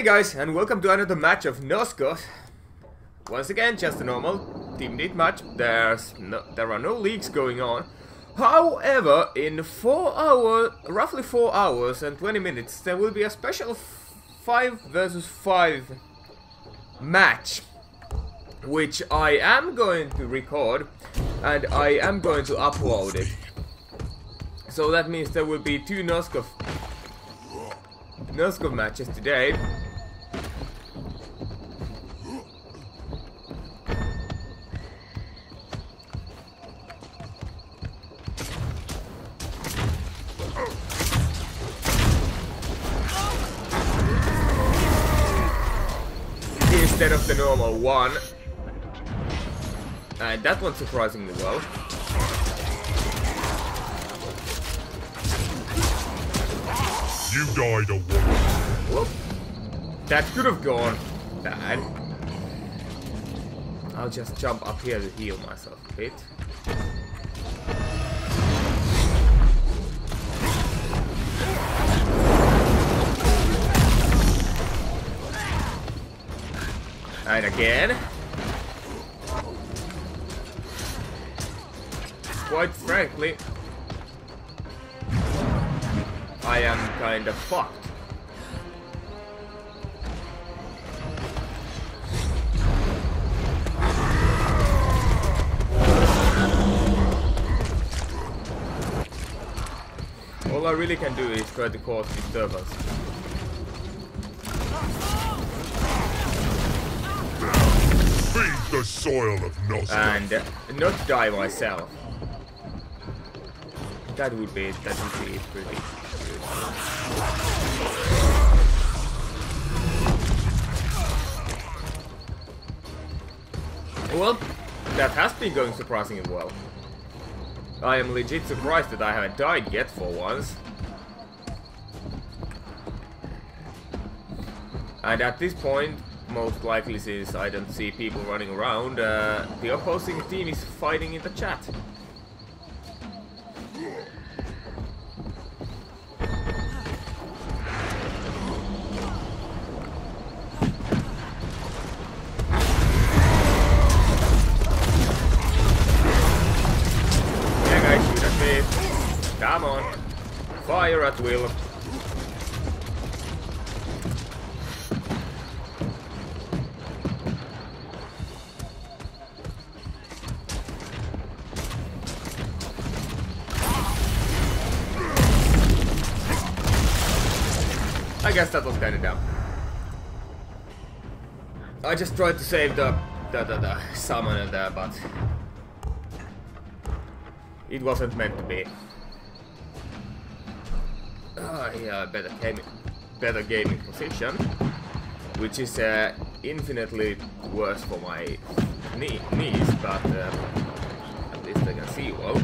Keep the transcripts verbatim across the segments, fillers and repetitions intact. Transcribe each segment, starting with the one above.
Hey guys, and welcome to another match of Nosgoth. Once again, just a normal team league match. There's no, there are no leagues going on. However, in four hours, roughly four hours and twenty minutes, there will be a special five versus five match, which I am going to record and I am going to upload it. So that means there will be two Nosgoth Nosgoth matches today. Instead of the normal one. And that went surprisingly well. You died a woman. Whoop. That could have gone bad. I'll just jump up here to heal myself a bit. And again. Quite frankly, I am kind of fucked. All I really can do is try to cause disturbance. Feed the soil of Nosgoth. And uh, not die myself. That would be that would be pretty good. Well, that has been going surprisingly well. I am legit surprised that I haven't died yet for once. And at this point, most likely, since I don't see people running around, uh, the opposing team is fighting in the chat. Yeah guys, shoot at me. Come on. Fire at will. I guess that was kinda dumb. I just tried to save the the, the, the summoner there, but it wasn't meant to be. Uh, yeah, better gaming, better gaming position, which is uh, infinitely worse for my knee, knees, but uh, at least I can see well.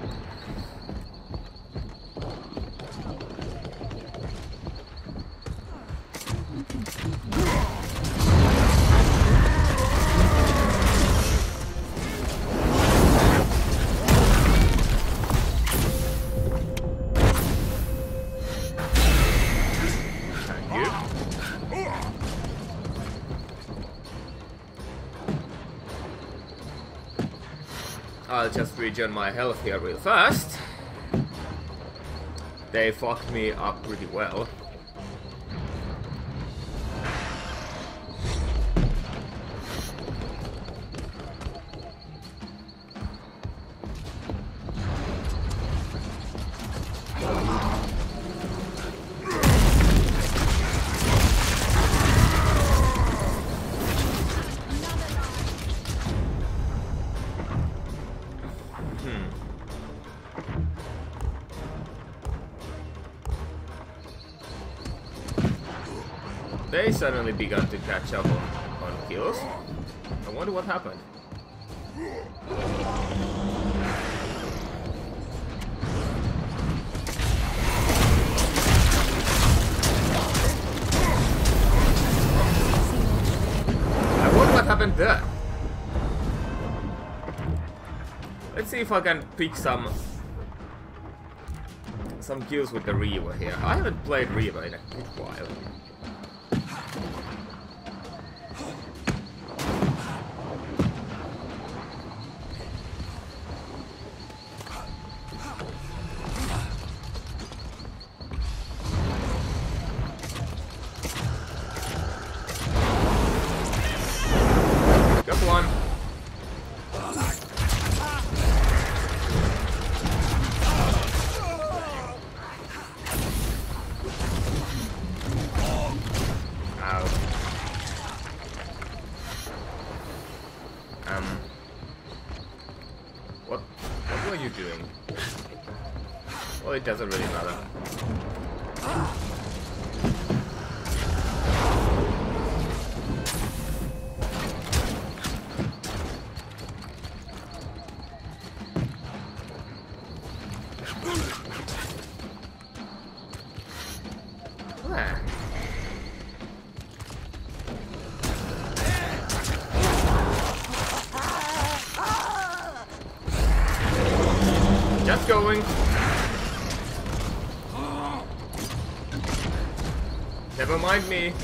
I'll just regen my health here real fast. They fucked me up pretty well. They suddenly began to catch up on, on kills. I wonder what happened. I wonder what happened there. Let's see if I can pick some some kills with the Reaver here. I haven't played Reaver in a good while. Got one. Ow. Um. What? What were you doing? Well, it doesn't really matter. Ah. Just going. Never mind me.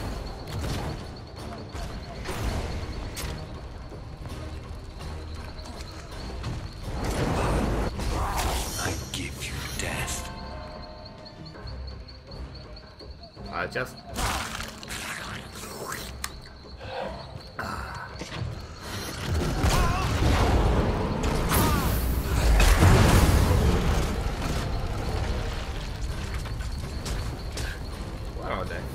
I give you death. I just. Where are they?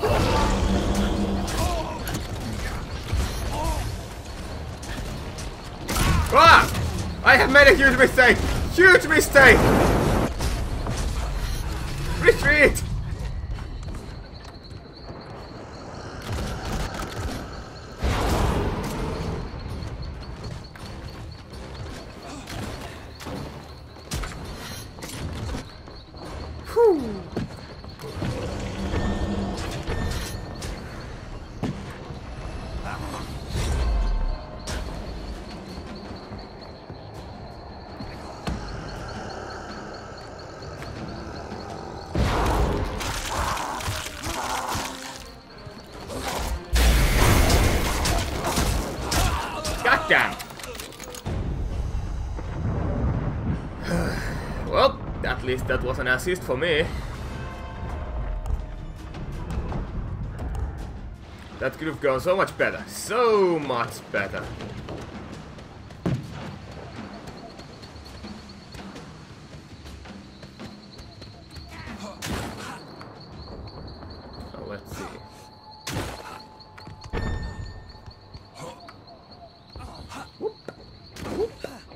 Ah! I have made a huge mistake! Huge mistake! Retreat! Whew. Goddamn! Well, at least that was an assist for me. That could have gone so much better. So much better. Oh, let's see. Whoop. Whoop.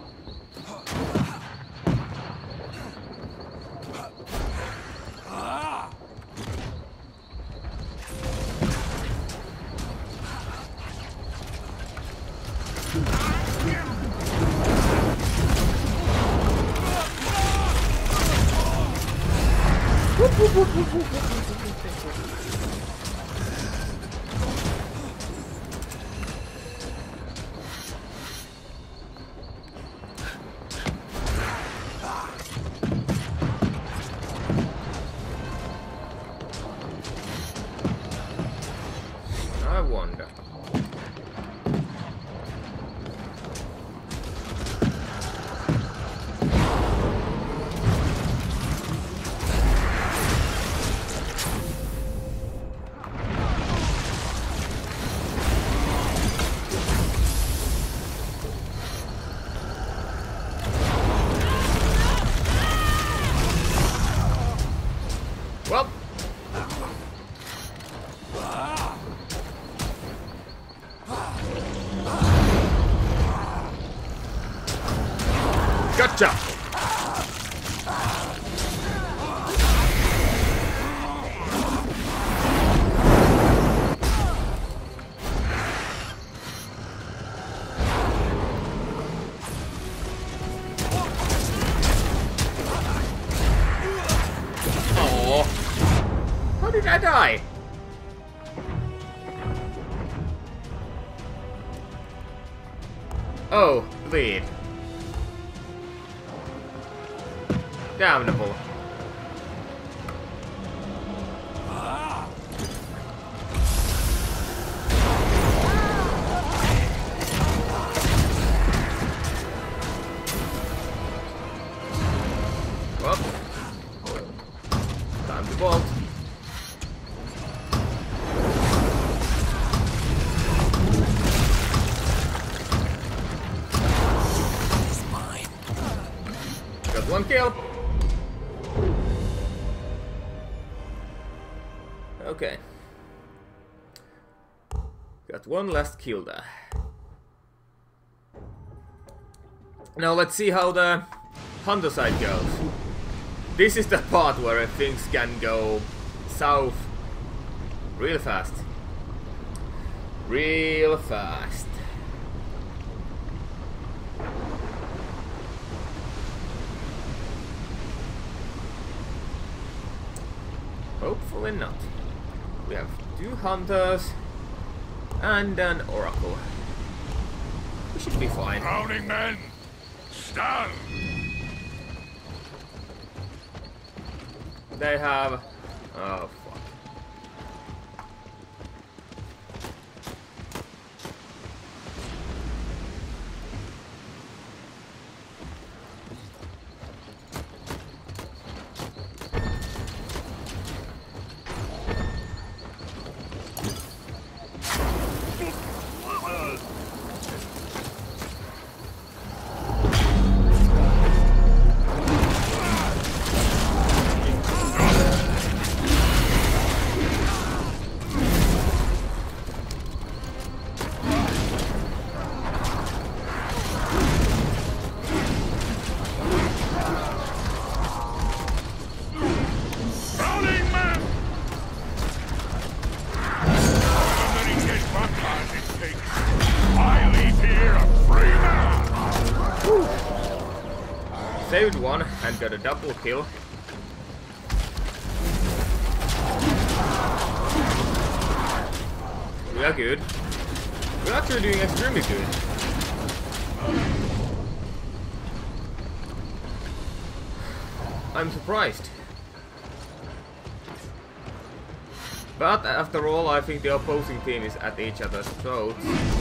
I wonder. Well. Gotcha! Oh, how did I die? Oh, bleed. Damnable. Well, time to bolt. one kill. Okay. Got one last kill there. Now let's see how the hunter side goes. This is the part where things can go south real fast. Real fast. Hopefully not. We have two hunters and an oracle. We should be fine. Drowning men, stand! They have... Oh, fuck. Saved one and got a double kill. We are good. We're actually doing extremely good. I'm surprised. But after all, I think the opposing team is at each other's throats.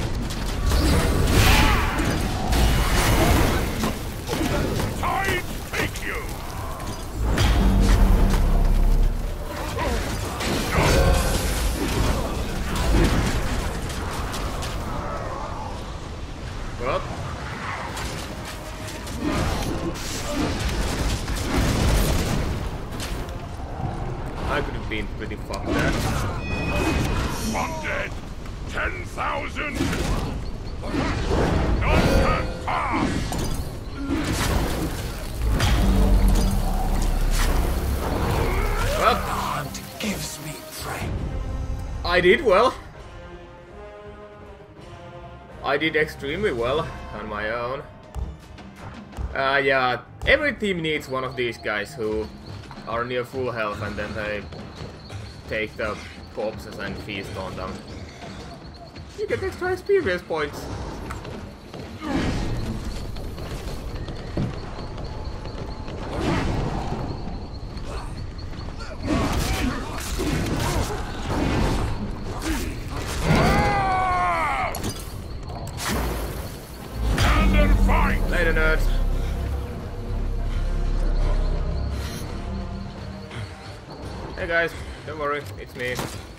Tide take you! Well. I could have been pretty fucked there. One dead! Ten thousand! None can pass! Well, Hunt gives me prey. I did well. I did extremely well on my own. Uh, yeah, every team needs one of these guys who are near full health and then they take the corpses and feast on them. You get extra experience points. Later, nerds. Hey guys, don't worry, it's me.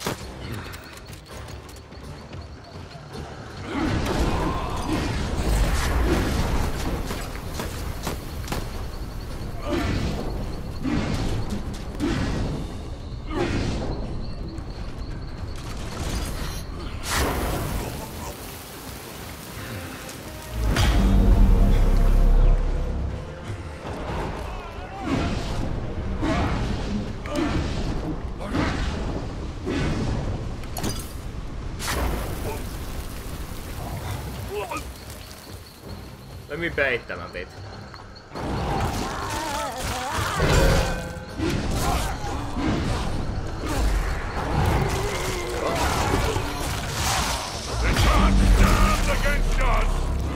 Let me bait them a bit. They can't stand against us!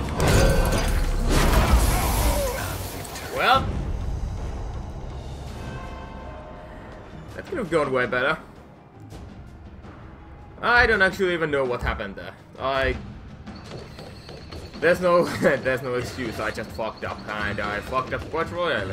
Well, that could have gone way better. I don't actually even know what happened there. I There's no there's no excuse, I just fucked up and I fucked up quite royally.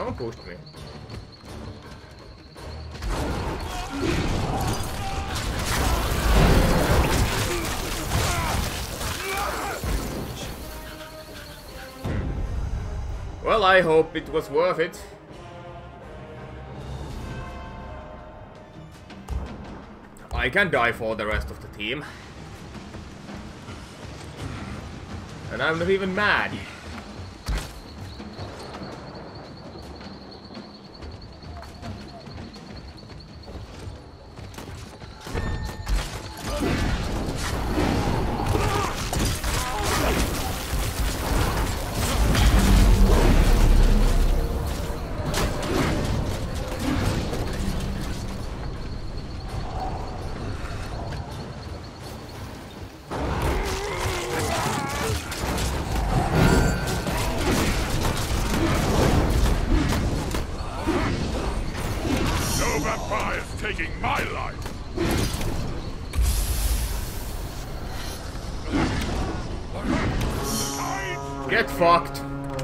one pushed me. Well, I hope it was worth it. I can die for the rest of the team. And I'm not even mad. Taking my life. Get fucked.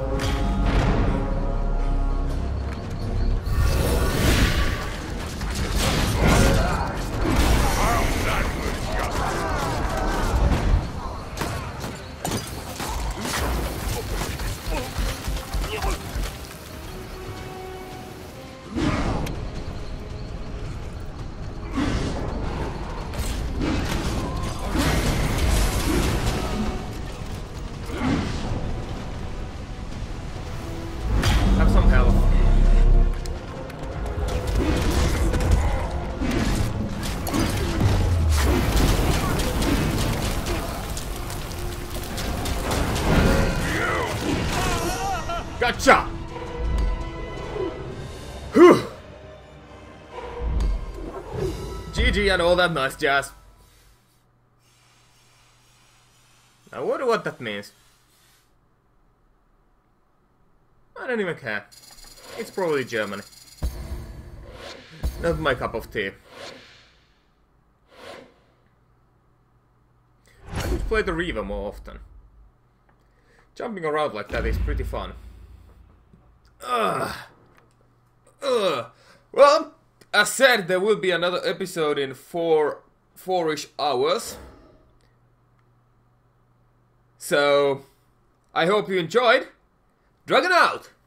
Have some health. Gotcha! Whew! G G and all that nice jazz. I wonder what that means. I don't even care. It's probably Germany. Not my cup of tea. I should play the Reaver more often. Jumping around like that is pretty fun. Ugh. Ugh. Well, as said, there will be another episode in four, four-ish hours. So, I hope you enjoyed. Dragon out!